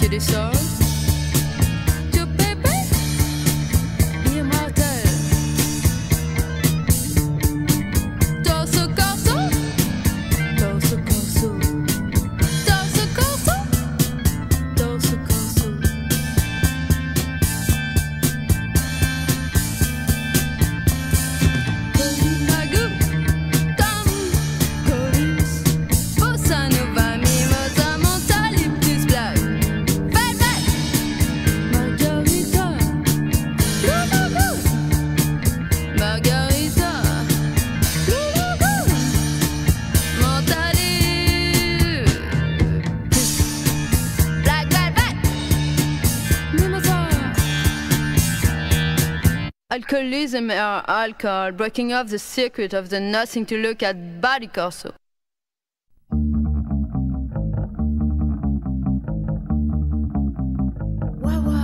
c'est des sorts. Tu pépé, immortel. Torso corso, torso corso, torso corso, torso corso. Magou, tam, chorus, bossa nova, mimosa, mental, iptus black. Velvet, margarita, loulou, margarita, loulou, mental, black velvet, mimosa. Alcoholism or alcohol, breaking off the circuit of the nothing to look at body Corso. Wawa.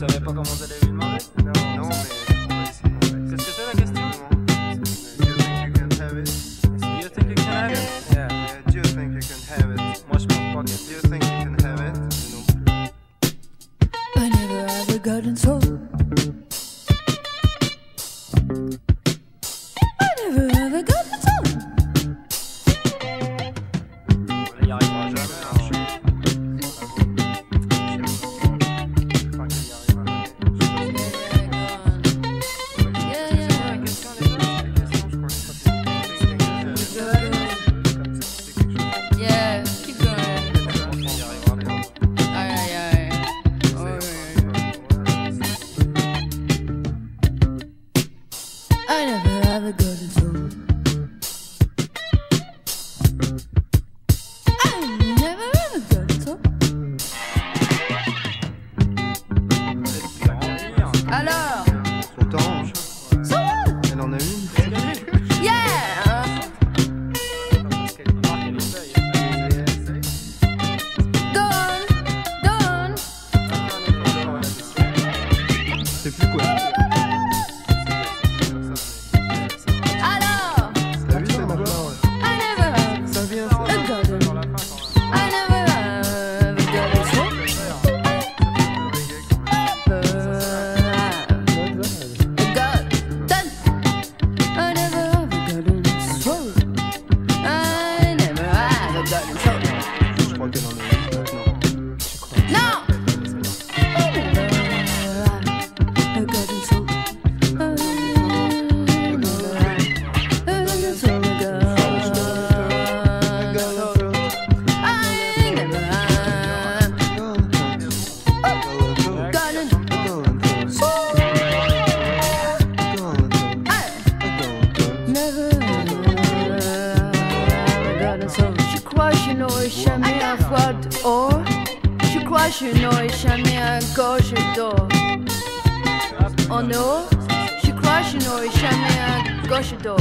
savais pas comment vous allez lui demander? Non, mais on va essayer. Qu'est-ce que c'est la question? Do you think you can have it? Do you think you can have it? Yeah. Do you think you can have it? Moi je pense pas que... Do you think you can have it? I never ever gotten so. I never ever gotten so. Il y arrivera jamais. Yeah, keep going. Aïe, aïe, aïe. I never ever gotten so. I never ever gotten so. Alors, Son temps. Elle en a une. yeah. Go on, go on. C'est plus quoi. Alors, T'as vu ça maintenant? I never Ça vient, ça. Gotten. I never gotten so. Done. I never ever gotten so. I never gotten so. Je crois qu'elle en a une maintenant. Je crois. Non. I never gotten so. I never so Je crois que je n'aurai jamais un foie d'or. Je crois que je n'aurai jamais un gorge d'or. En or, je crois que je n'aurai jamais un gorge d'or.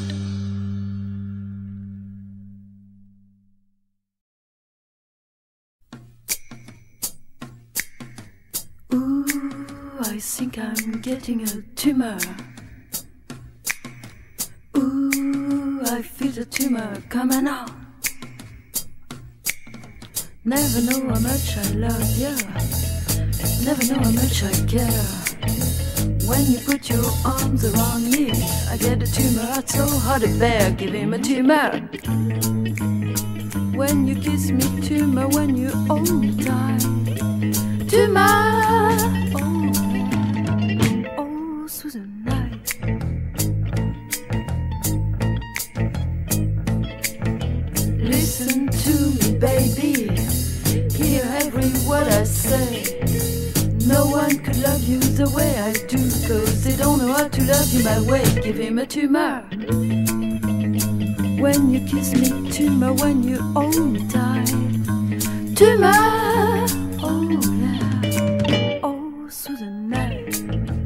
Ooh, I think I'm getting a tumor. Ooh, I feel the tumor coming on. Never know how much I love you. Never know how much I care. When you put your arms around me, I get a tumor, it's so hard to bear. Give him a tumor. When you kiss me, tumor, when you hold me tight. Tumor, oh, oh, through the night. Listen to me, baby. Hear every word I say. No one could love you the way I do, 'cause they don't know how to love you my way. Give him a tumor. When you kiss me, tumor, when you hold me tight. Tumor, oh yeah, oh through the night.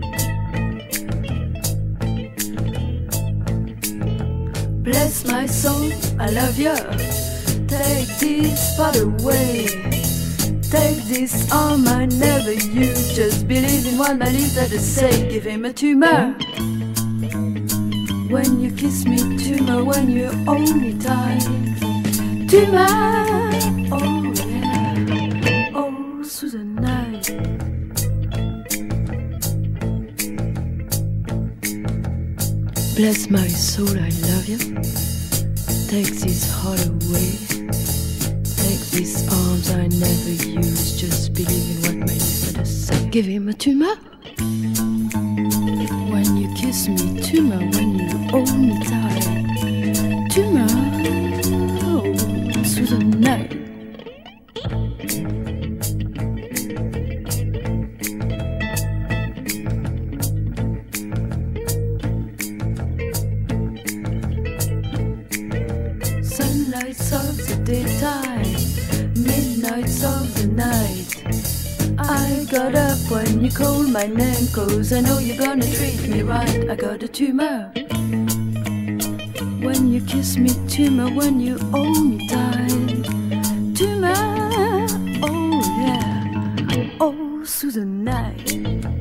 Bless my soul, I love you. Take this part away. Take this arm I never use. Just believe in what my lips had to say. Give him a tumor. When you kiss me, tumor, when you hold me tight. Tumor, oh yeah, oh through the night. Bless my soul, I love you. Take this heart away. Take these arms I never use. Just believe in what my lips had to say. Give him a tumor. When you kiss me, tumor, when you hold me tight. Tumor, oh, through the night. Sunlights of the daytime, midnights of the night. I got up when you called my name, 'cause I know you're gonna treat me right. I got a tumor. When you kiss me, tumor, when you hold me tight. Tumor, oh yeah, oh through the night.